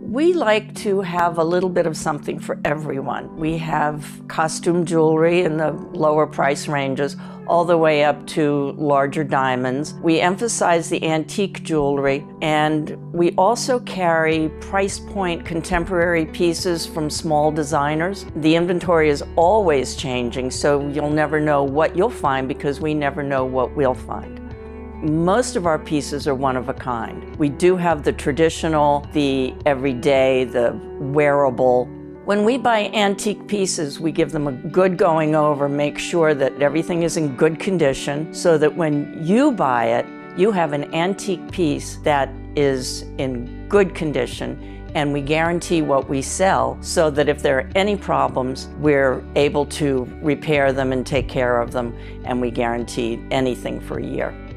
We like to have a little bit of something for everyone. We have costume jewelry in the lower price ranges all the way up to larger diamonds. We emphasize the antique jewelry, and we also carry price point contemporary pieces from small designers. The inventory is always changing, so you'll never know what you'll find because we never know what we'll find. Most of our pieces are one of a kind. We do have the traditional, the everyday, the wearable. When we buy antique pieces, we give them a good going over, make sure that everything is in good condition, so that when you buy it, you have an antique piece that is in good condition, and we guarantee what we sell so that if there are any problems, we're able to repair them and take care of them, and we guarantee anything for a year.